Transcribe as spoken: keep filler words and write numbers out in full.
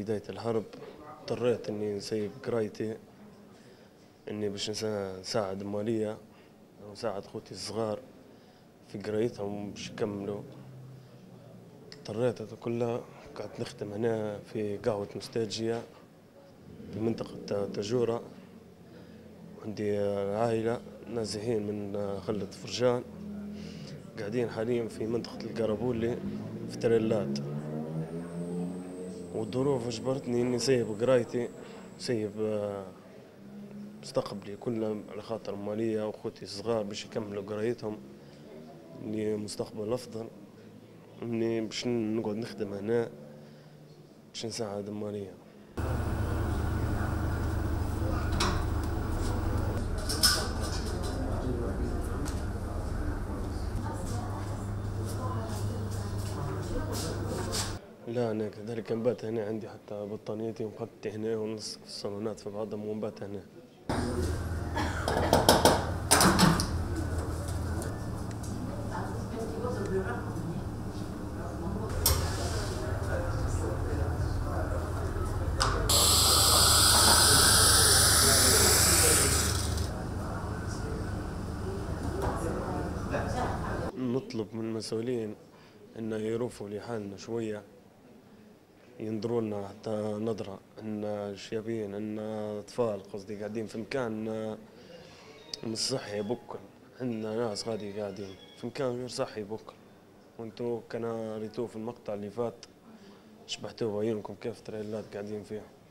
بداية الحرب اضطريت إني نسيب قرايتي، إني باش نساعد مالية ونساعد خوتي الصغار في قرايتهم باش يكملوا. اضطريت هذا كلها، قعدت نخدم هنا في قهوة نوستالجيا في منطقة تاجورة. عندي عائلة نازحين من خلة فرجان، قاعدين حاليا في منطقة القربولي في تريلات، والظروف اجبرتني اني نسيب قرايتي، نسيب مستقبلي كله على خاطر مالية واخوتي الصغار باش يكملوا قرايتهم لمستقبل افضل. اني باش نقعد نخدم هنا باش نساعد مالية. لا انا كذلك نبات هنا، عندي حتى بطانيتي ومخدتي هنا ونص في الصالونات في بعضهم ونبات هنا. نطلب من المسؤولين انه يروفوا لحالنا شويه، ينظروا لنا حتى نظره ان شيابين، ان اطفال قصدي قاعدين في مكان مش صحي بكل. عندنا ناس غادي قاعدين في مكان غير صحي بكل، وانتو كان ريتوه في المقطع اللي فات شبحتوه بعيونكم كيف تريلات قاعدين فيه.